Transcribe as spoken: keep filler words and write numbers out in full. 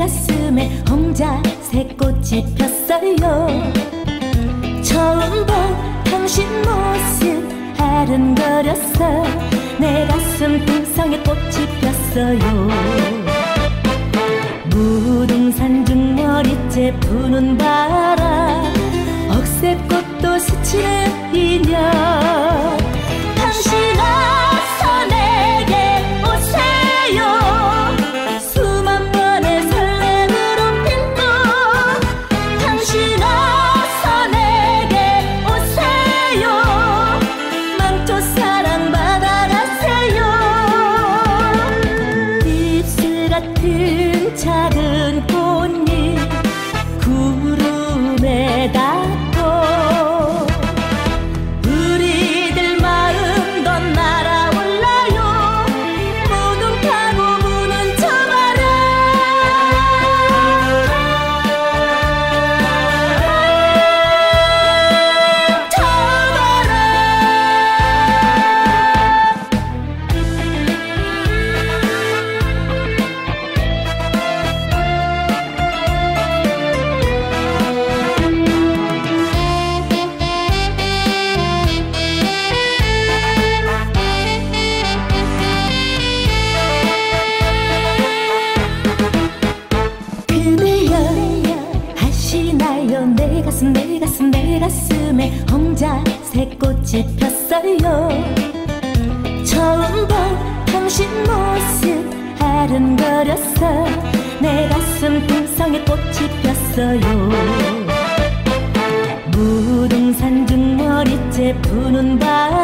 가슴에 홍자색 꽃이 폈어요. 처음 본 당신 모습 아른거렸어. 내 가슴 풍성에 꽃이 폈어요. 무등산 중머리째 부는 바람, 억새꽃도 스치는 인연. 당신 어서 내게 오세요. 수만 번의 설렘으로 핀 꽃. 당신 어서 내게 오세요. 망초 사랑 받아가세요. 입술 같은 작은 꽃잎 구름에 닿고 우리들 마음 더 날아올라요. 무능 타고 무는 저 바람. 저 바람. 그대여 하시나요. 내 가슴 내 가슴 내 가슴에 홍자색 꽃이 폈어요. 처음 본 당신 모습 아른거렸어. 내 가슴 풍성에 꽃이 폈어요. 무등산 중머리째 부는 바람,